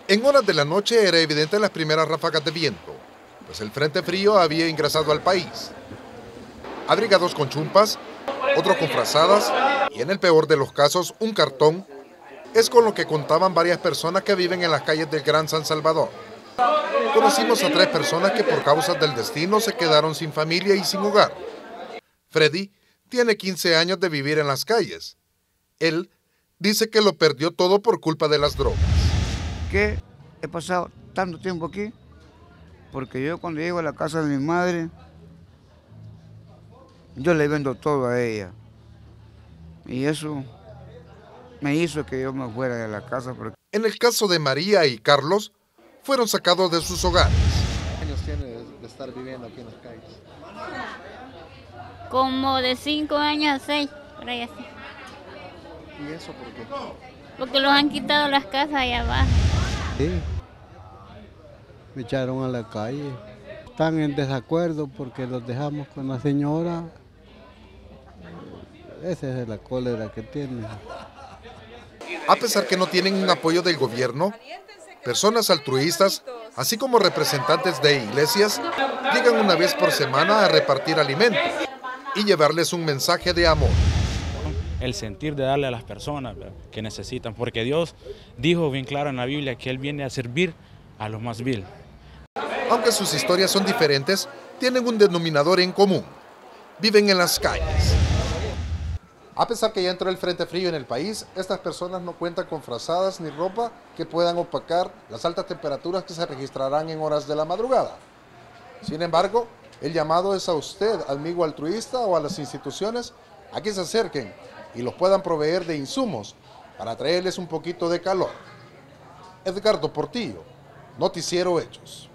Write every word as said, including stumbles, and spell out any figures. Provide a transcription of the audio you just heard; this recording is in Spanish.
En horas de la noche era evidente las primeras ráfagas de viento, pues el frente frío había ingresado al país. Abrigados con chumpas, otros con frazadas y en el peor de los casos un cartón, es con lo que contaban varias personas que viven en las calles del Gran San Salvador. Conocimos a tres personas que por causas del destino se quedaron sin familia y sin hogar. Freddy tiene quince años de vivir en las calles. Él dice que lo perdió todo por culpa de las drogas. Que he pasado tanto tiempo aquí, porque yo cuando llego a la casa de mi madre, yo le vendo todo a ella. Y eso me hizo que yo me fuera de la casa. Porque... En el caso de María y Carlos, fueron sacados de sus hogares. ¿Cuántos años tiene de estar viviendo aquí en las calles? Como de cinco años a seis, por ahí así. ¿Y eso por qué? Porque los han quitado las casas allá abajo. Sí, me echaron a la calle. Están en desacuerdo porque los dejamos con la señora. Esa es la cólera que tienen. A pesar que no tienen un apoyo del gobierno, personas altruistas, así como representantes de iglesias, llegan una vez por semana a repartir alimentos y llevarles un mensaje de amor. El sentir de darle a las personas que necesitan, porque Dios dijo bien claro en la Biblia que Él viene a servir a los más vil. Aunque sus historias son diferentes, tienen un denominador en común: viven en las calles. A pesar que ya entró el frente frío en el país, estas personas no cuentan con frazadas ni ropa que puedan opacar las altas temperaturas que se registrarán en horas de la madrugada. Sin embargo, el llamado es a usted, amigo altruista, o a las instituciones a que se acerquen y los puedan proveer de insumos para traerles un poquito de calor. Edgardo Portillo, Noticiero Hechos.